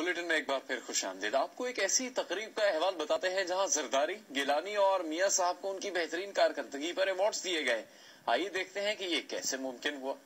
Bulletin में एक बार फिर खुशामदीद। आपको एक ऐसी तकरीब का अहवाल बताते हैं जहां जरदारी, गिलानी और मियां साहब को उनकी बेहतरीन कारकर्दगी पर अवार्ड्स दिए गए। आइए देखते हैं कि ये कैसे मुमकिन हुआ।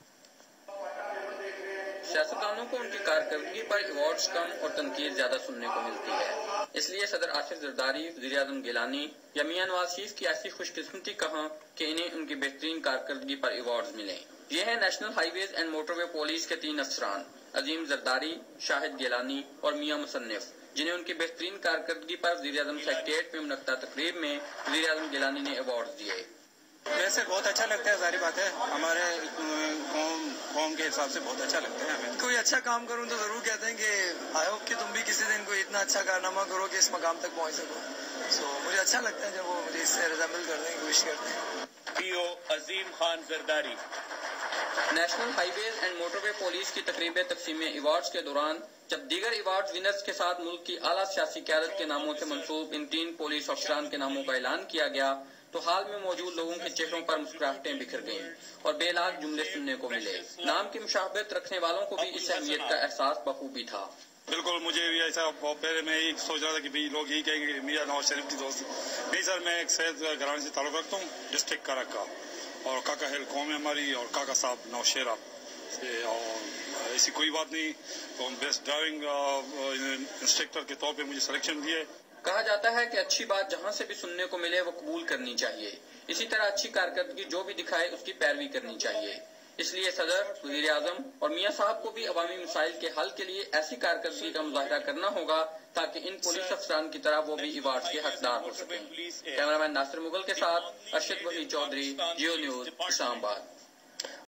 सियासतदानों को उनकी कारकर्दगी पर अवार्ड्स कम और तनकीद ज्यादा सुनने को मिलती है। इसलिए सदर आसिफ जरदारी, वज़ीर-ए-आज़म गिलानी या मियां नवाज शरीफ की ऐसी खुशकिस्मती कहाँ कि इन्हें उनकी बेहतरीन कारकर्दगी पर अवार्ड्स मिले। ये हैं national highways and motorway police के 3 अफसरान अजीम जरदारी, शाहिद गिलानी और मियां मुसन्निफ, जिन्हें उनकी बेहतरीन कारकर्दगी पर वज़ीर-ए-आज़म सेक्रेटेरिएट में मुनक्किदा तकरीब में वज़ीर-ए-आज़म गिलानी ने अवार्ड दिए। वैसे बहुत अच्छा लगता है, जारी बात है, हमारे कौम के हिसाब से बहुत अच्छा लगता है हमें। कोई अच्छा काम करूं तो जरूर कहते हैं कि आई होप कि तुम भी किसी दिन कोई इतना अच्छा कारनामा करो कि इस मकाम तक पहुंच सको। सो मुझे अच्छा लगता है जब वो मुझे इससे रिजेंबल करने की कोशिश करते हैं। PO Azeem Khan Zardari. National highways and motorway police की तकरीब तकसीम अवार्ड्स के दौरान जब दीगर अवार्ड विनर्स के साथ मुल्क की आला सियासी क़यादत के नामों से मंसूब इन 3 पुलिस अफसरान के नामों का ऐलान किया गया तो हाल में मौजूद लोगों के चेहरों पर मुस्कुराहटें बिखर गईं और बेलाग जुमले सुनने को मिले। नाम की मुशाबहत रखने वालों को भी इस अहमियत का एहसास बखूबी था। बिल्कुल, मुझे भी ऐसा पहले मैं यही सोच रहा था कि भाई लोग यही कहेंगे कि मियां नवाज शरीफ की दोस्त। नहीं सर, मैं एक सैयद घराने से ताल्लुक रखता हूँ, डिस्ट्रिक्ट करक का, और काका हेल कौम है हमारी, और काका साहब नौशेरा से, और ऐसी कोई बात नहीं। तो बेस्ट ड्राइविंग इंस्ट्रक्टर के तौर पे मुझे सिलेक्शन दिए। कहा जाता है कि अच्छी बात जहां से भी सुनने को मिले वो कबूल करनी चाहिए। इसी तरह अच्छी कारकर्दगी जो भी दिखाए उसकी पैरवी करनी चाहिए। इसलिए सदर, वज़ीर-ए-आज़म और मियां साहब को भी अवामी मसाइल के हल के लिए ऐसी कारकर्दगी का मुजाहिरा करना होगा ताकि इन पुलिस अफसरान की तरह वो भी अवार्ड के हकदार हो सकें। कैमरामैन नासिर मुगल के साथ अरशद वही चौधरी, जियो न्यूज, इस्लामाबाद।